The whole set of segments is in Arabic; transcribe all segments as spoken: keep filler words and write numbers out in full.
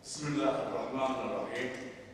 بسم الله الرحمن الرحيم.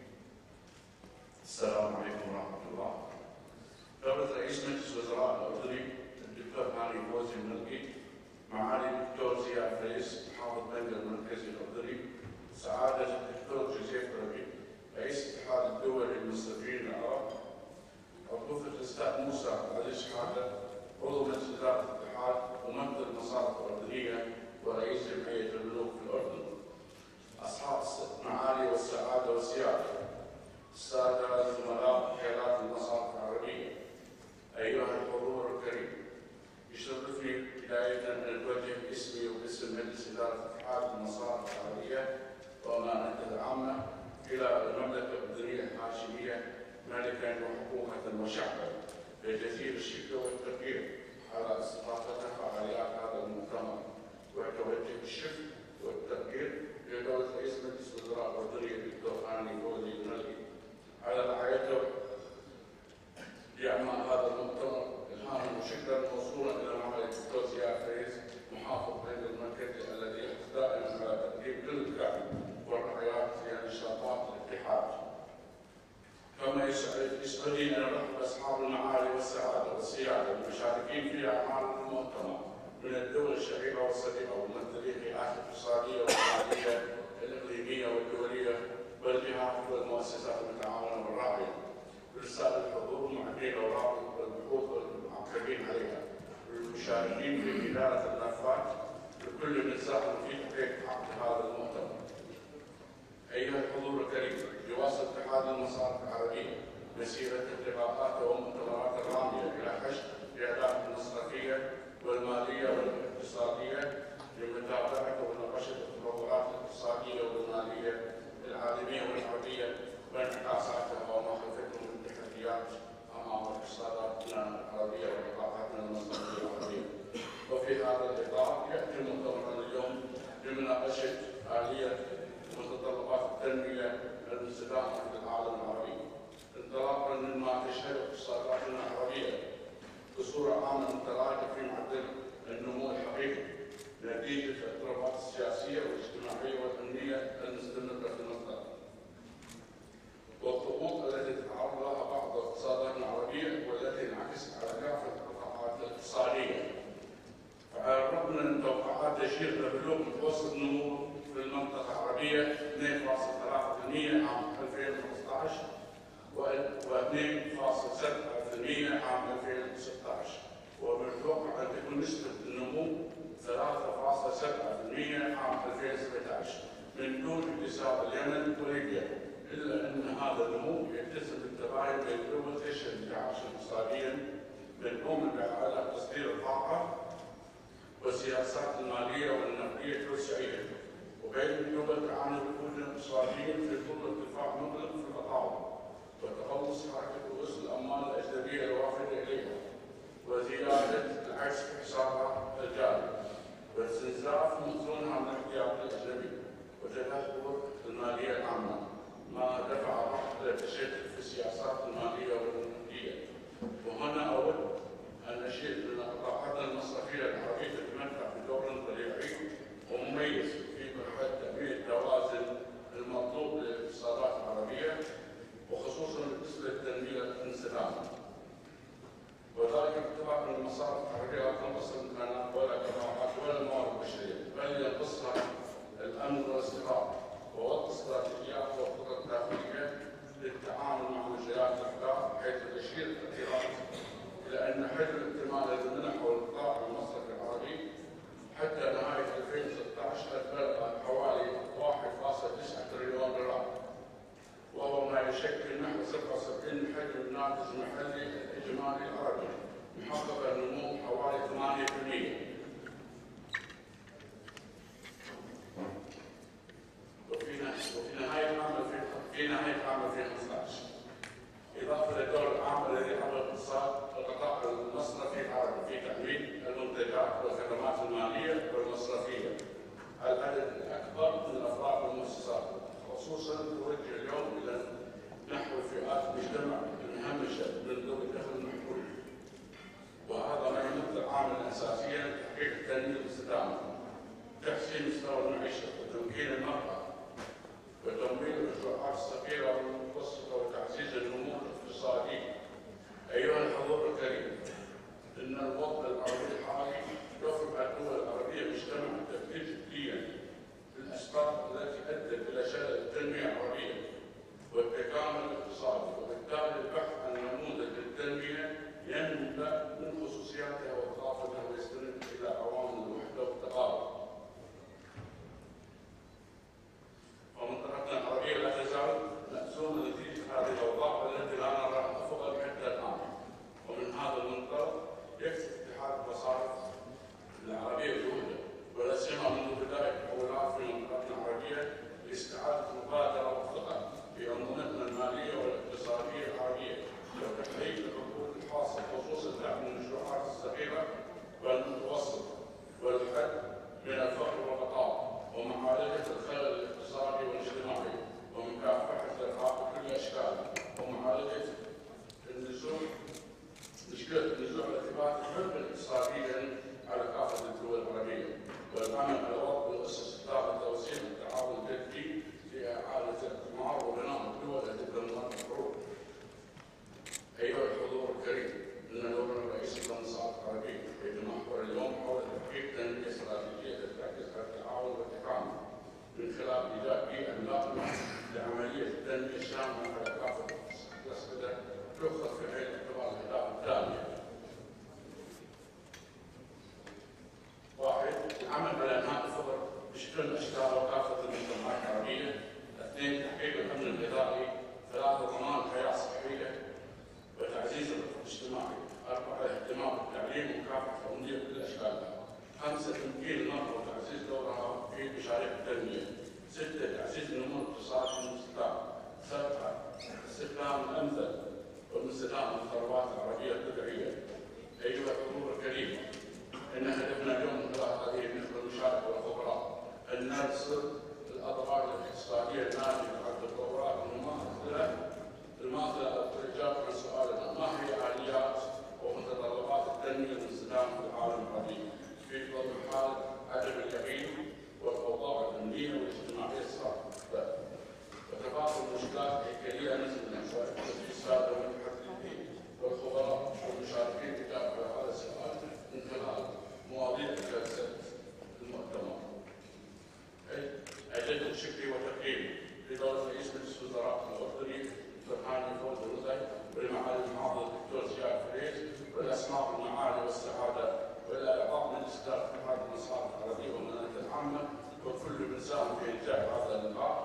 السلام عليكم ورحمة الله. دولة رئيس مجلس الوزراء الأردني الدكتور هاني فوزي الملكي، معالي الدكتور زياد فايز محافظ بنجا المركزي الأردني، سعادة الدكتور جوزيف ربيع رئيس الاتحاد الدولي للمصرفيين العرب، عضوية الأستاذ موسى علي شحاتة عضو مجلس إدارة الاتحاد وممثل المصارف الأردنية ورئيس جمعية البنوك في الأردن، أصحاب المعالي والسعادة والسيادة، السادة زملاء وكالات المصارف العربية، أيها الحضور الكريم، يشرفني بداية أن أتوجه باسمي وباسم مجلس إدارة اتحاد المصارف العربية وأمانته العامة إلى المملكة الأردنية الهاشمية ملكا وحكومة وشعبا بجزيل الشكر والتقدير على استضافتها فعاليات هذا المؤتمر، وأتوجه بالشكر والتقدير لدولة رئيس مجلس الوزراء الأردني الدكتور هاني فوزي الملكي على رعايته لأعمال هذا المؤتمر الهام، وشكرا موصولا إلى معالي الدكتور زياد فايز محافظ بنجا المركزي الذي يحرص دائما على تقديم كل الدعم والرعايات لنشاطات الاتحاد. كما يسعدني أن أرحب أصحاب المعالي والسعادة والسيادة المشاركين في أعمال المؤتمر من الدول الشقيقة والصديقة وممثلي الهيئات الاقتصادية والمالية الإقليمية والدولية والجهات والمؤسسات المتعاونة والراعية، ورسالة الحضور المعدين الأوراق والبحوث والمعقبين عليها، والمشاركين في إدارة الملفات لكل من ساهم في تحقيق عقد هذا المؤتمر. أيها الحضور الكريم، يواصل اتحاد المصارف العربية مسيرة اتفاقاته ومؤتمراته الرامية إلى حشد الإعلامات المصرفية والمالية والاقتصادية لمتابعة ومناقشة التطورات الاقتصادية والمالية العالمية والعربية وانعكاساتها ومخاوفها من التحديات أمام اقتصاداتنا العربية وعلاقاتنا المصرفية العربية. وفي هذا الإطار يأتي مؤتمرنا اليوم لمناقشة آلية ومتطلبات التنمية المستدامة في العالم العربي، انطلاقا مما تشهد اقتصاداتنا العربية بصورة عامة متراجعة في معدل النمو الحقيقي نتيجة الاضطرابات السياسية والاجتماعية والأمنية المستمرة في المنطقة، والضغوط التي تتعرض لها بعض الاقتصادات العربية والتي انعكست على كافة القطاعات الاقتصادية. فعلى الرغم من أن التوقعات تشير إلى بلوغ متوسط النمو في المنطقة العربية اثنين فاصلة ثلاثة بالمئة عام ألفين وخمسة عشر و اثنين فاصلة سبعة بالمئة عام ألفين وستة عشر، ومن المتوقع أن تكون نسبة النمو ثلاثة فاصلة سبعة بالمئة عام ألفين وسبعة عشر من دون حساب اليمن وليبيا، إلا أن هذا النمو يتسم بالتباين بين دول تشهد انتعاشا اقتصاديا مدعوما بإعادة تصدير الطاقة والسياسات المالية والنقدية التوسعية، وبين دول تعاني ركود اقتصادي في ظل ارتفاع مطلق في التقاضي وتقلص حركة رؤوس الأموال الأجنبية الوافدة إليها، وزيادة العجز في حسابها الجاري، واستنزاف مخزونها من الاحتياط الأجنبي، وتدهور المالية العامة، ما دفع بعض إلى التشدد في السياسات المالية والنقدية. وهنا أود أن أشير أن قطاعاتنا المصرفية العربية تتمتع بدور طبيعي ومميز في مرحلة تأمين التوازن المطلوب للاقتصادات العربية، وخصوصا بالنسبة للتنمية المستدامة، وذلك باتفاق ان المصارف العربية لا تنقص الامكانات ولا القطاعات ولا الموارد البشرية، بل ينقصها الأمن والاستقرار ووضع استراتيجيات وخطط داخلية للتعامل مع مجالات الأحداث، حيث تشير الاعتراف إلى أن حجم الاحتمال الذي منحه القطاع المصرفي العربي حتى نهاية ألفين وستة عشر بلغ حوالي واحد فاصلة تسعة تريليون دولار، وهو ما يشكل نحو سبعة وسبعين من حجم الناتج المحلي الإجمالي العربي، محقق النمو حوالي ثمانية بالمئة. وفي نهاية عام في نهاية عام ألفين وخمسة عشر، إضافة للدور العام الذي حضر اقتصاد القطاع المصرفي العربي في تأمين المنتجات والخدمات المالية والمصرفية العدد الأكبر من الأفراد والمؤسسات، خصوصا توجه اليوم إلى نحو فئات المجتمع المهمشة من ذوي الدخل المحدود، وهذا ما يمثل عاملا أساسيا لتحقيق التنمية المستدامة، تحسين مستوى المعيشة وتمكين المرأة والوحده والتقارب. ومنطقتنا العربيه لا تزال مأزومه نتيجه هذه الاوضاع التي لا نرى افضل حتى الان. ومن هذا المنطلق يكفي اتحاد المصارف العربيه جهوده ولا سيما منذ بدايه التحولات في منطقتنا العربيه لاستعاده المبادره والثقه في انظمتنا الماليه والاقتصاديه العربيه وتحقيق الحقوق الخاصه خصوصا دعم المشروعات الصغيره والمتوسطه والحد من الفقر والبطاله ومعالجه الخلل الاقتصادي والاجتماعي ومكافحه الارهاب بكل اشكاله ومعالجه النزوع مشكله النزوع التي تحد اقتصاديا على كافه الدول العربيه والعمل على وضع الاسس الثابته توسيع التعاون الجدي لاعاده الاعمار وبناء الدول التي تنظم الحروب. ايها الحضور الكريم، ان دورنا الرئيسي للمنصات العربيه يتمحور اليوم حول تحقيق تنميه استراتيجيه تركز على التعاون والتكامل من خلال ايجاد بيئه ملائمه لعمليه التنميه الشامله على كافه الاصعده تؤخذ في عين الاعتبار الاهداف التاليه. واحد، العمل على انهاء الفقر بشكل الاشكال وكافه المجتمعات العربيه. اثنين، تحقيق الامن الغذائي. ثلاثه، ضمان حياه صحيه وتعزيز الرفق الاجتماعي. اربعه، الاهتمام بالتعليم ومكافحه الامنيه بكل اشكالها. خمسه، تمكين المراه وتعزيز دورها في مشاريع التنميه. سته، تعزيز النمو الاقتصادي المستدام. سبعه، استخدام الامثل والمستدام للثروات العربيه الطبيعيه. ايها الحضور الكريم، ان هدفنا اليوم من خلال هذه النخبه المشاركه والخبراء ان نرصد الاضرار الاقتصاديه الناتجه عن التطورات المماثله الماثله او الاجابه عن سؤالنا ما هي اليات ومتطلبات التنميه المستدامه في العالم العربي في ظل حاله عدم اليقين والاوضاع الامنيه والاجتماعيه الصاعده وتفاقم المشكلات الهيكليه نسبه في الساده والمتحدثين والخبراء والمشاركين في اجابه على هذا السؤال من خلال مواضيع جلسه المؤتمر. اجدد شكري وتقديري لدوله رئيس مجلس الوزراء الاردني سبحانه فوز الرزق ولمعالي المحافظ الدكتور زياد فريز والاسماء المعالي والسعاده والى اعضاء مجلس اداره اتحاد المصالح العربيه والمناهج العامه وكل من ساهم في انجاح هذا اللقاء